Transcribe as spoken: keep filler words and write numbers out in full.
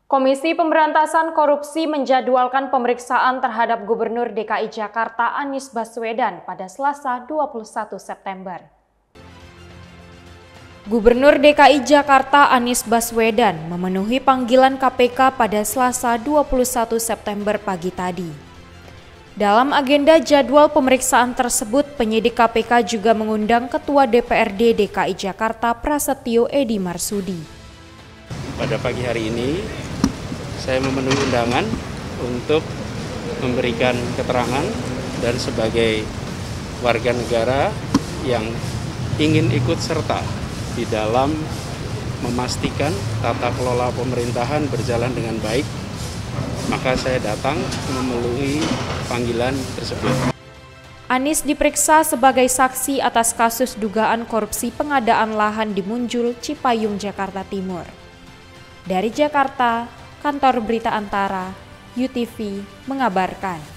Komisi Pemberantasan Korupsi menjadwalkan pemeriksaan terhadap Gubernur D K I Jakarta Anies Baswedan pada Selasa dua puluh satu September. Gubernur D K I Jakarta Anies Baswedan memenuhi panggilan K P K pada Selasa dua puluh satu September pagi tadi. Dalam agenda jadwal pemeriksaan tersebut, penyidik K P K juga mengundang Ketua D P R D D K I Jakarta Prasetyo Edy Marsudi. Pada pagi hari ini, saya memenuhi undangan untuk memberikan keterangan dan sebagai warga negara yang ingin ikut serta di dalam memastikan tata kelola pemerintahan berjalan dengan baik, maka saya datang memenuhi panggilan tersebut. Anies diperiksa sebagai saksi atas kasus dugaan korupsi pengadaan lahan di Munjul, Cipayung, Jakarta Timur. Dari Jakarta, Kantor Berita Antara, U T V mengabarkan.